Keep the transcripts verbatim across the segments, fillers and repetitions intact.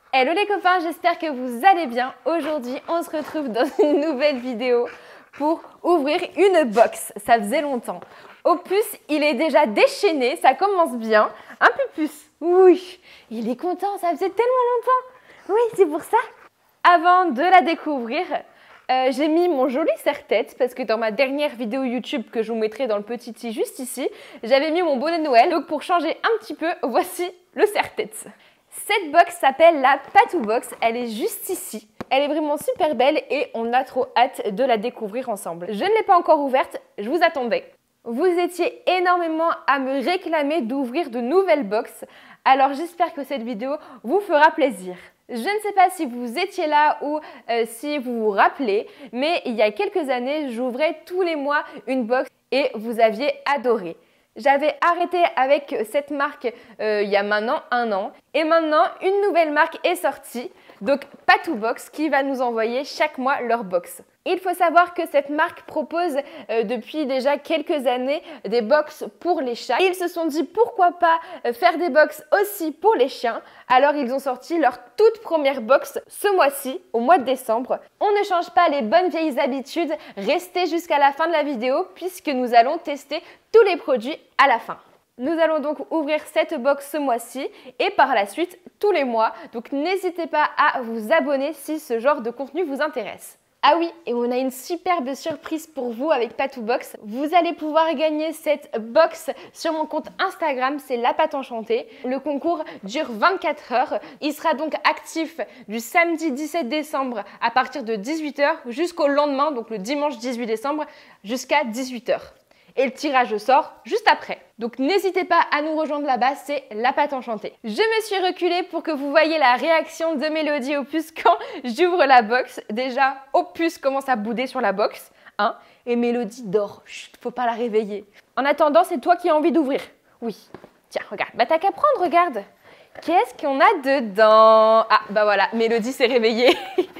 Hello les copains, j'espère que vous allez bien. Aujourd'hui, on se retrouve dans une nouvelle vidéo pour ouvrir une box. Ça faisait longtemps. Opus, il est déjà déchaîné, ça commence bien. Un Pupus, oui, il est content, ça faisait tellement longtemps. Oui, c'est pour ça. Avant de la découvrir, euh, j'ai mis mon joli serre-tête parce que dans ma dernière vidéo YouTube que je vous mettrai dans le petit i juste ici, j'avais mis mon bonnet de Noël. Donc pour changer un petit peu, voici le serre-tête. Cette box s'appelle la Patou Box, elle est juste ici. Elle est vraiment super belle et on a trop hâte de la découvrir ensemble. Je ne l'ai pas encore ouverte, je vous attendais. Vous étiez énormément à me réclamer d'ouvrir de nouvelles box, alors j'espère que cette vidéo vous fera plaisir. Je ne sais pas si vous étiez là ou euh, si vous vous rappelez, mais il y a quelques années, j'ouvrais tous les mois une box et vous aviez adoré. J'avais arrêté avec cette marque euh, il y a maintenant un an et maintenant une nouvelle marque est sortie, donc Patou Box qui va nous envoyer chaque mois leur box. Il faut savoir que cette marque propose euh, depuis déjà quelques années des box pour les chats. Ils se sont dit pourquoi pas faire des box aussi pour les chiens. Alors ils ont sorti leur toute première box ce mois-ci, au mois de décembre. On ne change pas les bonnes vieilles habitudes, restez jusqu'à la fin de la vidéo puisque nous allons tester tous les produits à la fin. Nous allons donc ouvrir cette box ce mois-ci et par la suite tous les mois. Donc n'hésitez pas à vous abonner si ce genre de contenu vous intéresse. Ah oui, et on a une superbe surprise pour vous avec Patou Box. Vous allez pouvoir gagner cette box sur mon compte Instagram, c'est La Pâte Enchantée. Le concours dure vingt-quatre heures. Il sera donc actif du samedi dix-sept décembre à partir de dix-huit heures jusqu'au lendemain, donc le dimanche dix-huit décembre, jusqu'à dix-huit heures. Et le tirage sort juste après. Donc n'hésitez pas à nous rejoindre là-bas, c'est La Pâte Enchantée. Je me suis reculée pour que vous voyez la réaction de Mélodie Opus quand j'ouvre la box. Déjà, Opus commence à bouder sur la box, hein, et Mélodie dort. Chut, faut pas la réveiller. En attendant, c'est toi qui as envie d'ouvrir. Oui. Tiens, regarde. Bah t'as qu'à prendre, regarde. Qu'est-ce qu'on a dedans? Ah, bah voilà, Mélodie s'est réveillée.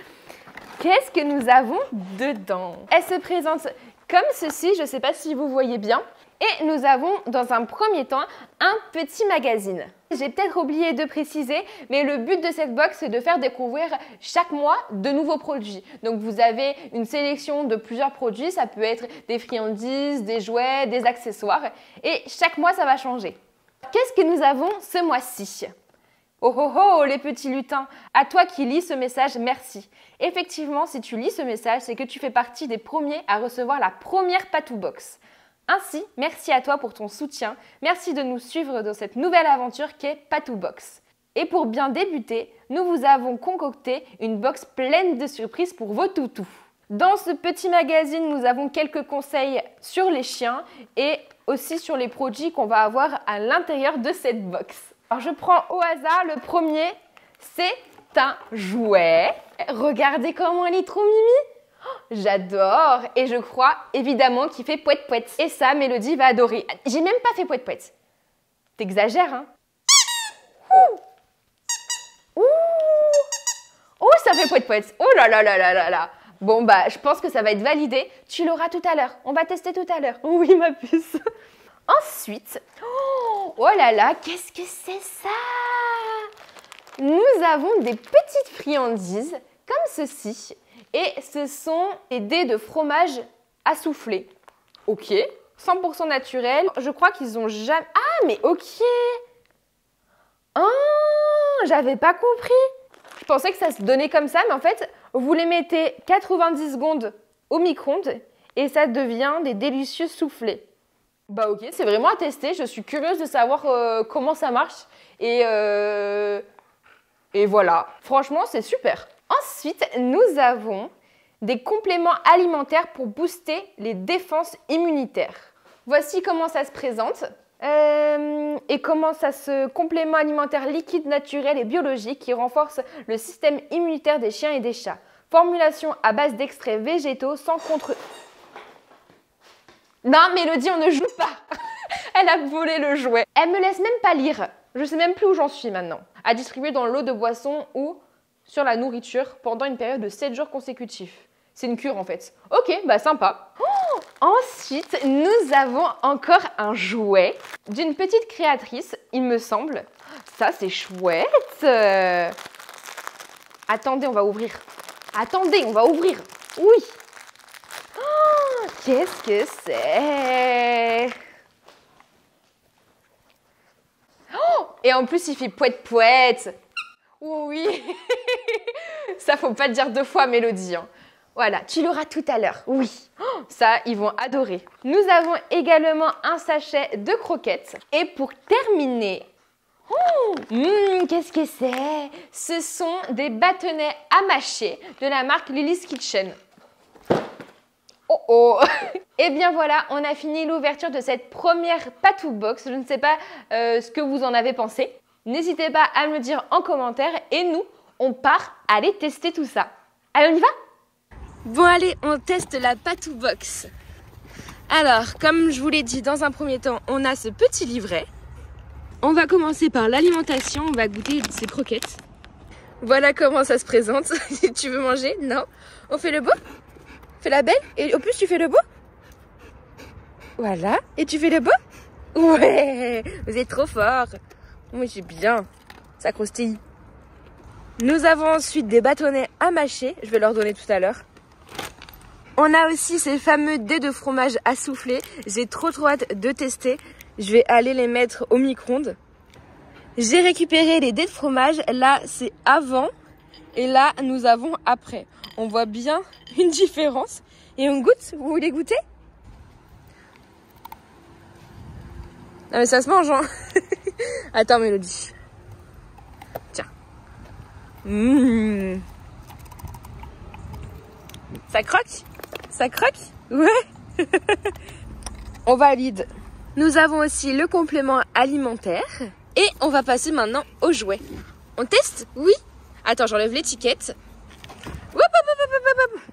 Qu'est-ce que nous avons dedans? Elle se présente comme ceci, je ne sais pas si vous voyez bien. Et nous avons dans un premier temps un petit magazine. J'ai peut-être oublié de préciser, mais le but de cette box, c'est de faire découvrir chaque mois de nouveaux produits. Donc vous avez une sélection de plusieurs produits, ça peut être des friandises, des jouets, des accessoires. Et chaque mois, ça va changer. Qu'est-ce que nous avons ce mois-ci ? Oh oh oh les petits lutins, à toi qui lis ce message, merci. Effectivement, si tu lis ce message, c'est que tu fais partie des premiers à recevoir la première Patou Box. Ainsi, merci à toi pour ton soutien, merci de nous suivre dans cette nouvelle aventure qu'est Patou Box. Et pour bien débuter, nous vous avons concocté une box pleine de surprises pour vos toutous. Dans ce petit magazine, nous avons quelques conseils sur les chiens et aussi sur les produits qu'on va avoir à l'intérieur de cette box. Alors je prends au hasard le premier, c'est un jouet. Regardez comment il est trop mimi. Oh, j'adore et je crois évidemment qu'il fait pouet pouet. Et ça, Mélodie va adorer. J'ai même pas fait pouet pouet. T'exagères, hein? Ouh. Ouh. Oh, ça fait pouet pouet. Oh là là là là là là. Bon bah, je pense que ça va être validé. Tu l'auras tout à l'heure. On va tester tout à l'heure. Oui, ma puce. Ensuite, oh, oh là là, qu'est-ce que c'est ça? Nous avons des petites friandises comme ceci. Et ce sont des dés de fromage à souffler. Ok, cent pour cent naturel. Je crois qu'ils ont jamais... Ah, mais ok. Ah, j'avais pas compris. Je pensais que ça se donnait comme ça, mais en fait, vous les mettez quatre-vingt-dix secondes au micro-ondes et ça devient des délicieux soufflés. Bah ok, c'est vraiment à tester. Je suis curieuse de savoir euh, comment ça marche. Et, euh, et voilà. Franchement, c'est super. Ensuite, nous avons des compléments alimentaires pour booster les défenses immunitaires. Voici comment ça se présente. Euh, et comment ça se complément alimentaire liquide, naturel et biologique qui renforce le système immunitaire des chiens et des chats. Formulation à base d'extraits végétaux sans contre... Non, Mélodie, on ne joue pas. Elle a volé le jouet. Elle me laisse même pas lire. Je sais même plus où j'en suis maintenant. À distribuer dans l'eau de boisson ou sur la nourriture pendant une période de sept jours consécutifs. C'est une cure en fait. Ok, bah sympa. Oh, ensuite, nous avons encore un jouet d'une petite créatrice, il me semble. Ça, c'est chouette. Attendez, on va ouvrir. Attendez, on va ouvrir. Oui. Oh, qu'est-ce que c'est? Oh, et en plus, il fait pouette-pouette. Oui. Ça, faut pas le dire deux fois, Mélodie. Hein. Voilà, tu l'auras tout à l'heure. Oui. Oh, ça, ils vont adorer. Nous avons également un sachet de croquettes. Et pour terminer... Oh, mmh, qu'est-ce que c'est? Ce sont des bâtonnets à mâcher de la marque Lily's Kitchen. Oh oh. Et bien voilà, on a fini l'ouverture de cette première Patou Box. Je ne sais pas euh, ce que vous en avez pensé. N'hésitez pas à me le dire en commentaire. Et nous, on part aller tester tout ça. Allez, on y va? Bon allez, on teste la Patou Box. Alors, comme je vous l'ai dit dans un premier temps, on a ce petit livret. On va commencer par l'alimentation, on va goûter ces croquettes. Voilà comment ça se présente. Tu veux manger? Non. On fait le beau? Fais la belle? Et au plus tu fais le beau? Voilà. Et tu fais le beau? Ouais. Vous êtes trop fort. Oui, c'est bien. Ça croustille. Nous avons ensuite des bâtonnets à mâcher. Je vais leur donner tout à l'heure. On a aussi ces fameux dés de fromage à souffler. J'ai trop trop hâte de tester. Je vais aller les mettre au micro-ondes. J'ai récupéré les dés de fromage. Là, c'est avant. Et là, nous avons après. On voit bien une différence. Et on goûte. Vous voulez goûter? Non mais ça se mange, hein. Attends, Mélodie. Tiens. Mmh. Ça croque? Ça croque? Ouais. On valide. Nous avons aussi le complément alimentaire. Et on va passer maintenant aux jouets. On teste? Oui. Attends, j'enlève l'étiquette. Hop, hop, hop, hop, hop.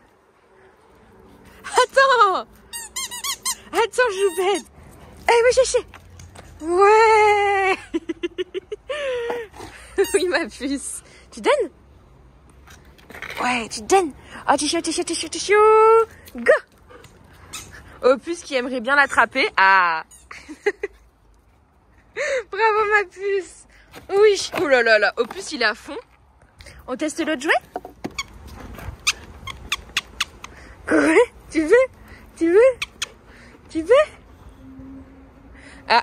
Attends. Attends, Joubette. Allez, va chercher. Ouais. Oui, ma puce. Tu donnes? Ouais, tu donnes. Oh, tu chou, tu chou, tu chou, tu chou. Go. Opus qui aimerait bien l'attraper. Ah. Bravo, ma puce. Oui. Ouh là là là. Opus, il est à fond. On teste l'autre jouet? Quoi? Tu veux? Tu veux? Tu veux? Ah.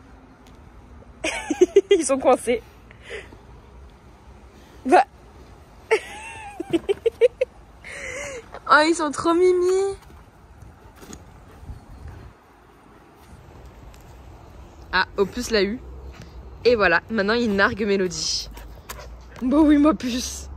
Ils sont coincés. Bah. Oh, ils sont trop mimi. Ah, Opus l'a eu. Et voilà, maintenant il nargue Mélodie. Bah oui, ma puce.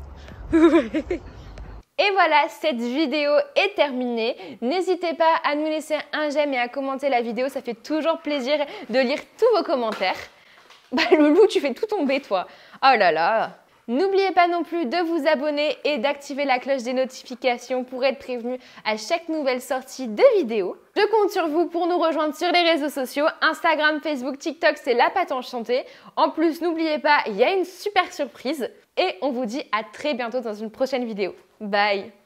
Et voilà, cette vidéo est terminée. N'hésitez pas à nous laisser un j'aime et à commenter la vidéo. Ça fait toujours plaisir de lire tous vos commentaires. Bah Loulou, tu fais tout tomber toi. Oh là là. N'oubliez pas non plus de vous abonner et d'activer la cloche des notifications pour être prévenu à chaque nouvelle sortie de vidéo. Je compte sur vous pour nous rejoindre sur les réseaux sociaux, Instagram, Facebook, TikTok, c'est La Pâte Enchantée. En plus, n'oubliez pas, il y a une super surprise et on vous dit à très bientôt dans une prochaine vidéo. Bye!